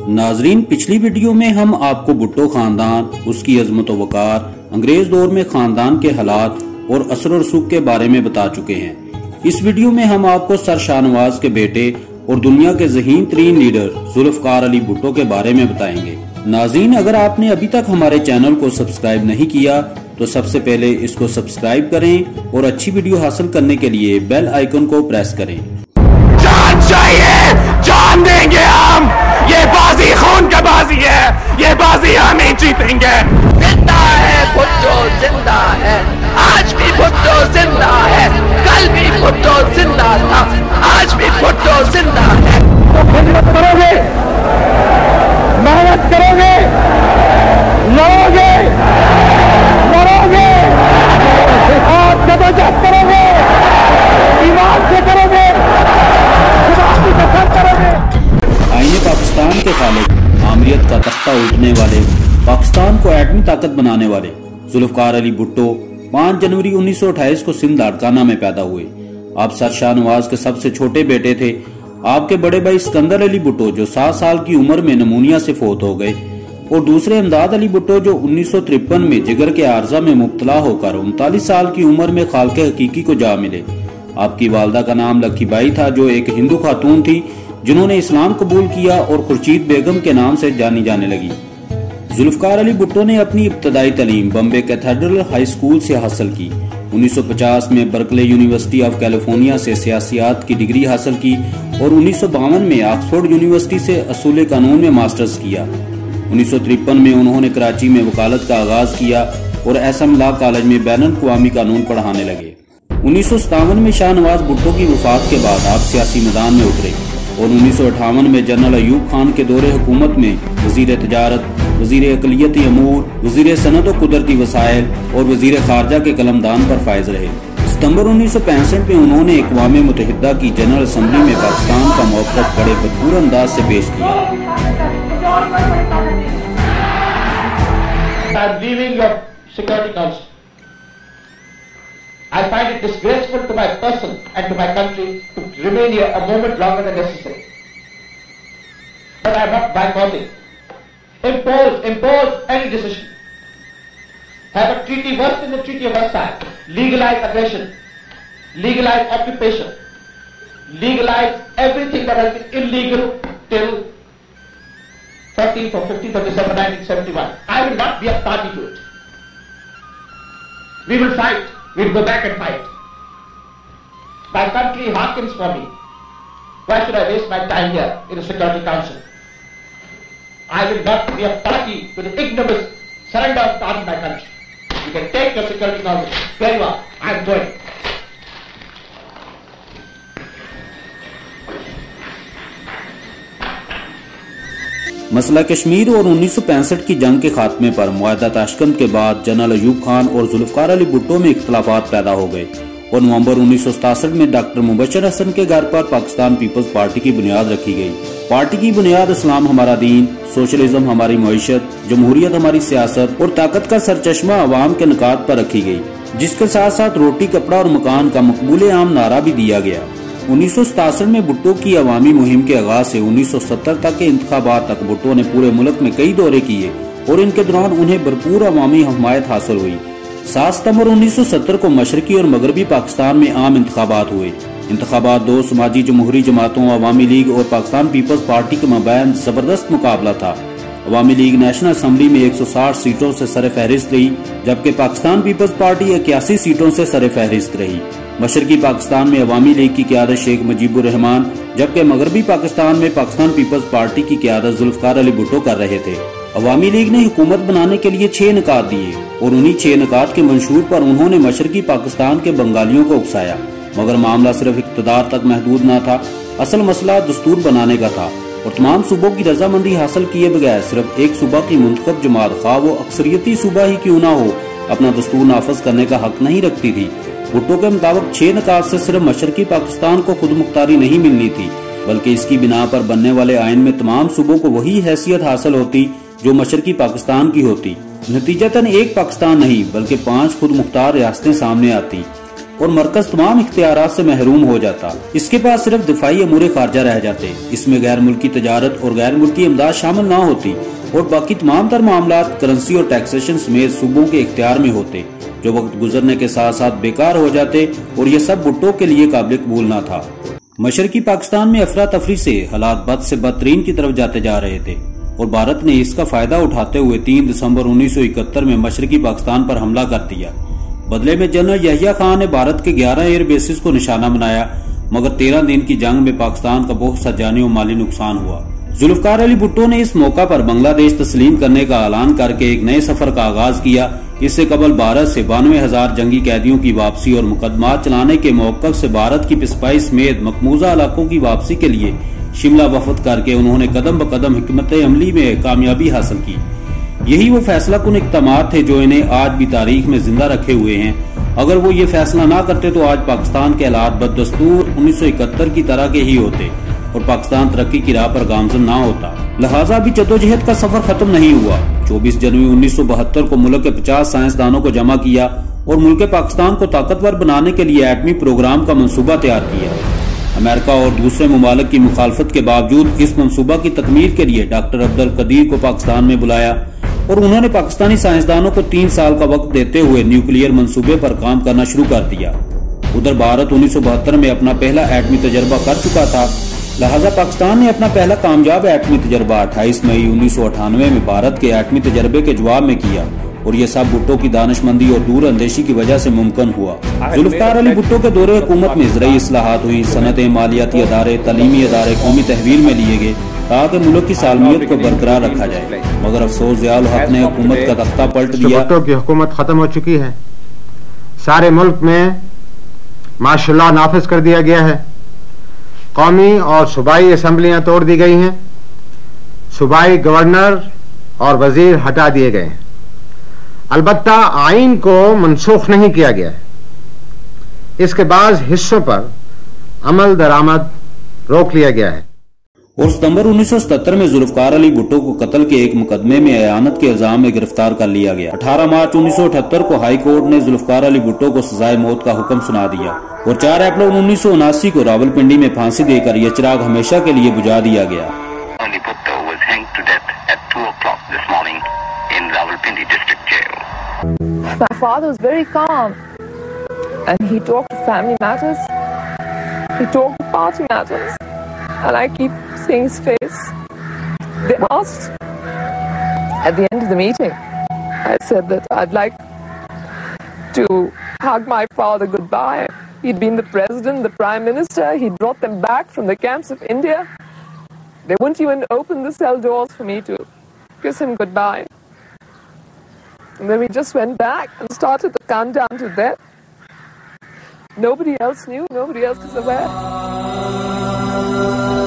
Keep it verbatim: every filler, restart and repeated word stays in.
नाजरीन, पिछली वीडियो में हम आपको भुट्टो खानदान, उसकी अजमत व वकार, अंग्रेज दौर में खानदान के हालात और असर और रसूख के बारे में बता चुके हैं। इस वीडियो में हम आपको सर शाहनवाज के बेटे और दुनिया के ज़हीन तरीन लीडर जुल्फ़कार अली भुट्टो के बारे में बताएंगे। नाज़रीन, अगर आपने अभी तक हमारे चैनल को सब्सक्राइब नहीं किया तो सबसे पहले इसको सब्सक्राइब करें और अच्छी वीडियो हासिल करने के लिए बेल आइकन को प्रेस करें। जान चाहिए, जान देंगे हम। ये बाजी खून का बाजी है, ये बाजी हम ही जीतेंगे। जिंदा है भुट्टो, जिंदा है, आज भी भुट्टो जिंदा है, कल भी भुट्टो जिंदा था, आज भी भुट्टो जिंदा है। तो खिदमत करोगे, मेहनत करोगे, लड़ोगे, मरोगे और जबरदस्त करोगे, ईमान से करोगे, आईने पाकिस्तान के खालिक, आमियत का तख्ता उल्टने वाले, पाकिस्तान को एटमी ताकत बनाने वाले जुल्फ़कार अली भुट्टो पाँच जनवरी उन्नीस सौ अट्ठाईस को सिंध लाड़काना में पैदा हुए। आप सर शाहनवाज के सबसे छोटे बेटे थे। आपके बड़े भाई सिकंदर अली भुट्टो जो सात साल की उम्र में नमूनिया से फौत हो गए और दूसरे इमदाद अली भुट्टो जो उन्नीस सौ तिरपन में जिगर के आर्जा में मुब्तला होकर उनतालीस साल की उम्र में खालके हकीकी को जा मिले। आपकी वालदा का नाम लक्की बाई था जो एक हिंदू खातून थी जिन्होंने इस्लाम कबूल किया और खुर्शीद बेगम के नाम से जानी जाने लगी। जुल्फ़कार अली भुट्टो ने अपनी इब्तदाई तालीम बम्बे कैथेड्रल हाई स्कूल से हासिल की। उन्नीस सौ पचास में बर्कले यूनिवर्सिटी ऑफ कैलिफोर्निया से सियासियात की डिग्री हासिल की और उन्नीस सौ बावन में ऑक्सफोर्ड यूनिवर्सिटी से असूल कानून में मास्टर्स किया। उन्नीस सौ तिरपन में उन्होंने कराची में वकालत का आगाज किया और एसएम लॉ कॉलेज में बैनुल-अक़वामी कानून पढ़ाने लगे। उन्नीस सौ सतावन में शाहनवाज भुट्टो की वफात के बाद आप सियासी मैदान में उतरे और उन्नीस सौ अठावन में जनरल अयूब खान के दौरे हुकूमत में वजीर तजारत, वजीर अक़लियती अमूर, वजीर सनत और कुदरती वसाइल और वजीर खारजा के कलमदान पर फायज रहे। सितंबर उन्नीस सौ पैंसठ में उन्होंने अक़वाम मुत्तहिदा की जनरल असम्बली में पाकिस्तान का मौक़िफ़ बड़े भरपूर अंदाज से पेश किया। I find it disgraceful to my person and to my country to remain here a moment longer than necessary. But I am not boycotting. Impose, impose any decision. Have a treaty worse than the Treaty of Versailles. Legalize aggression. Legalize occupation. Legalize everything that has been illegal till thirteenth or fifteenth of December nineteen seventy-one. I will not be a party to it. We will fight. We'll go back and fight. My country hearkens for me. Why should I waste my time here in the Security Council? I will not be a party to the ignominious surrender of part of my country. You can take your Security Council. Very well. I am going. मसला कश्मीर और उन्नीस सौ पैंसठ की जंग के खात्मे पर मुआहदा ताशकंद के बाद जनरल अयूब खान और जुल्फ़कार अली भुट्टो में इख्तलाफात पैदा हो गए और नवंबर उन्नीस सौ सतासठ में डॉक्टर मुबशर हसन के घर पर पाकिस्तान पीपल्स पार्टी की बुनियाद रखी गई। पार्टी की बुनियाद इस्लाम हमारा दीन, सोशलिज्म हमारी मईशत, जमहूरियत हमारी सियासत और ताकत का सरचश्मा अवाम के निकात पर रखी गई, जिसके साथ साथ रोटी, कपड़ा और मकान का मकबूल आम नारा भी दिया गया। उन्नीस सौ सतासठ में भुट्टो की अवामी मुहिम के आगाज से उन्नीस सौ सत्तर तक के इंतखाबात तक भुट्टो ने पूरे मुल्क में कई दौरे किए और इनके दौरान उन्हें भरपूर अवामी हमायत हासिल हुई। सात सितंबर उन्नीस सौ सत्तर को मशरकी और मगरबी पाकिस्तान में आम इंतखाबात हुए। इंतखाबात दो समाजी जमहूरी जमातों, अवामी लीग और पाकिस्तान पीपल्स पार्टी के मबैन जबरदस्त मुकाबला था। अवामी लीग नेशनल असम्बली में एक सौ साठ सीटों से सर फहरिस्त रही, जबकि पाकिस्तान पीपल्स पार्टी इक्यासी सीटों से सर फहरिस्त रही। मशरकी पाकिस्तान में अवामी लीग की क़यादत शेख मुजीबुर रहमान, जबकि मगरबी पाकिस्तान में पाकिस्तान पीपल्स पार्टी की क़यादत जुल्फ़कार अली भुट्टो कर रहे थे। अवामी लीग ने हुकूमत बनाने के लिए छह निकात दिए और उन्हीं छह निकात के मंशूर पर उन्होंने मशरकी पाकिस्तान के बंगालियों को उकसाया, मगर मामला सिर्फ इक़्तिदार तक महदूद न था। असल मसला दस्तूर बनाने का था और तमाम सूबों की रजामंदी हासिल किए बगैर सिर्फ एक सूबा की मुंतखब जमात, खा वो अक्सरियती सूबा ही क्यों ना हो, अपना दस्तूर नाफज करने का हक नहीं रखती थी। भुट्टो के मुताबिक छह निकात से सिर्फ मशरकी पाकिस्तान को खुद मुख्तारी नहीं मिलनी थी, बल्कि इसकी बिना पर बनने वाले आइन में तमाम सूबों को वही हैसियत हासिल होती जो मशरकी पाकिस्तान की होती। नतीजतन एक पाकिस्तान नहीं बल्कि पांच खुद मुख्तार रियासतें सामने आती। और मरकज तमाम इख्तियारात से महरूम हो जाता। इसके पास सिर्फ दिफाई अमूर खारजा रह जाते। इसमें गैर मुल्की तजारत और गैर मुल्की इमदाद शामिल ना होती और बाकी तमाम तर मामलात करेंसी और टैक्सेशन समेत सूबों के इख्तियार में होते, जो वक्त गुजरने के साथ साथ बेकार हो जाते और ये सब भुट्टो के लिए काबिल कबूल न था। मशरकी पाकिस्तान में अफरा तफरी से हालात बद से बदतरीन की तरफ जाते जा रहे थे और भारत ने इसका फायदा उठाते हुए तीन दिसंबर उन्नीस सौ इकहत्तर में मशरकी पाकिस्तान पर हमला कर दिया। बदले में जनरल यहिया खान ने भारत के ग्यारह एयर बेसिस को निशाना बनाया, मगर तेरह दिन की जंग में पाकिस्तान का बहुत सा जानी और माली नुकसान हुआ। जुल्फकार अली भुट्टो ने इस मौका पर बांग्लादेश तस्लीम करने का ऐलान करके एक नए सफर का आगाज किया। इससे कबल भारत से बानवे हजार जंगी कैदियों की वापसी और मुकदमा चलाने के मौकफ से भारत की पिस्पाई समेत मकबूजा इलाकों की वापसी के लिए शिमला वफद करके उन्होंने कदम ब कदम हिकमत अमली में कामयाबी हासिल की। यही वो फैसला कुन इक़दामात थे जो इन्हें आज भी तारीख में जिंदा रखे हुए हैं। अगर वो ये फैसला ना करते तो आज पाकिस्तान के हालात बददस्तूर उन्नीस सौ इकहत्तर की तरह के ही होते और पाकिस्तान तरक्की की राह पर गामजन ना होता। लिहाजा भी जद्दोजहद का सफर खत्म नहीं हुआ। चौबीस जनवरी उन्नीस सौ बहत्तर को मुल्क के पचास साइंसदानों को जमा किया और मुल्क पाकिस्तान को ताकतवर बनाने के लिए एटमी प्रोग्राम का मंसूबा तैयार किया। अमेरिका और दूसरे ममालिक की मुखालफत के बावजूद इस मंसूबा की तकमील के लिए डॉक्टर अब्दुल कदीर को पाकिस्तान में बुलाया और उन्होंने पाकिस्तानी साइंसदानों को तीन साल का वक्त देते हुए न्यूक्लियर मंसूबे पर काम करना शुरू कर दिया। उधर भारत उन्नीस सौ बहत्तर में अपना पहला एटमी तजर्बा कर चुका था, लिहाजा पाकिस्तान ने अपना पहला कामयाब एटमी तजर्बा अट्ठाईस मई उन्नीस सौ अठानवे में भारत के एटमी तजर्बे के जवाब में किया और ये सब भुट्टो की दानिशमंदी और दूर अंदेशी की वजह से मुमकिन हुआ। जुल्फकार अली भुट्टो के दौरे हुकूमत में ज़राई इस्लाहात हुई, सनतें, मालियाती अदारे, तलीमी अदारे कौमी तहवील में लिए गए ताकि मुल्क की सालमियत को बरकरार रखा जाए, मगर अफसोस ज़ियाउल हक ने हुकूमत का तख्ता पलट दिया। भुट्टो की हुकूमत खत्म हो चुकी है, सारे मुल्क में माशाअल्लाह नाफिज कर दिया गया है। कौमी और सूबाई असम्बलियां तोड़ दी गई हैं, सूबाई गवर्नर और वजीर हटा दिए गए हैं। अलबत्ता आइन को मनसूख नहीं किया गया है। इसके बाद हिस्सों पर अमल दरामद रोक लिया गया है। और सितंबर उन्नीस सौ सतहत्तर में जुल्फकार अली भुट्टो को कत्ल के एक मुकदमे में अयानत के इल्जाम में गिरफ्तार कर लिया गया। अठारह मार्च उन्नीस सौ अठहत्तर को हाई कोर्ट ने जुल्फकार अली भुट्टो को सजाए मौत का हुक्म सुना दिया और चार अप्रैल उन्नीस सौ उनासी को रावलपिंडी में फांसी देकर यह चिराग हमेशा के लिए बुझा दिया गया। My father was very calm and he talked to family matters, he talked to party matters, and I keep seeing his face. They asked at the end of the meeting, I said that I'd like to hug my father goodbye. He'd been the president, the prime minister, he'd brought them back from the camps of India. They wouldn't even open the cell doors for me to kiss him goodbye. And then we just went back and started the countdown to death. Nobody else knew, nobody else was aware.